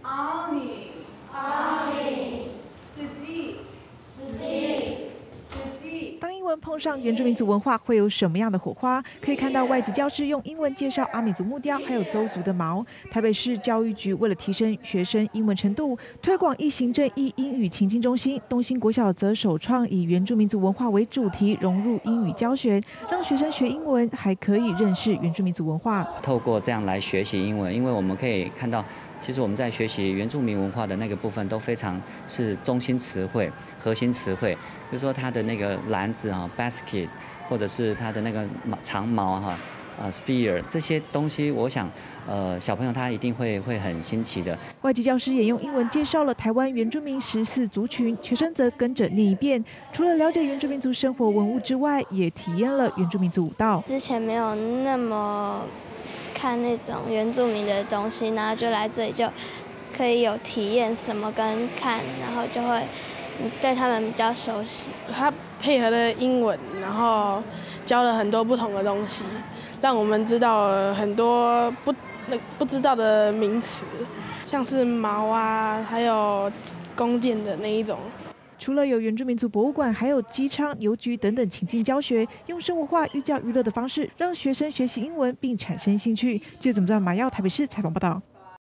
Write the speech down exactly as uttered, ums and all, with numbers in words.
阿米，阿米，司机，司机。当英文碰上原住民族文化，会有什么样的火花？可以看到外籍教师用英文介绍阿美族木雕，还有邹族的毛。台北市教育局为了提升学生英文程度，推广一行政一英语情境中心，东兴国小则首创以原住民族文化为主题，融入英语教学，让学生学英文还可以认识原住民族文化。 透过这样来学习英文，因为我们可以看到。其实我们在学习原住民文化的那个部分都非常是中心词汇、核心词汇，比如说它的那个篮子啊 ，basket， 或者是它的那个长矛哈，呃 ，spear 这些东西，我想呃小朋友他一定会会很新奇的。 外籍教师也用英文介绍了台湾原住民十四族群，学生则跟着念一遍。除了了解原住民族生活文物之外，也体验了原住民族舞蹈。 之前没有那么。看那种原住民的东西，然后就来这里就可以有体验什么跟看，然后就会对他们比较熟悉。 他配合了英文，然后教了很多不同的东西，让我们知道了很多不那不知道的名词，像是矛啊，还有弓箭的那一种。 除了有原住民族博物馆，还有机场、邮局等等情境教学，用生活化、寓教于乐的方式，让学生学习英文并产生兴趣。记者怎么在马耀台北市采访报道。